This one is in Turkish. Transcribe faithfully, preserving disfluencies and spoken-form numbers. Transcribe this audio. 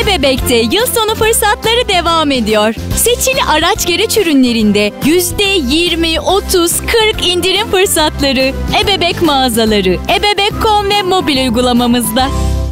Ebebek'te yıl sonu fırsatları devam ediyor. Seçili araç gereç ürünlerinde yüzde yirmi, otuz, kırk indirim fırsatları. Ebebek mağazaları, ebebek nokta com ve mobil uygulamamızda.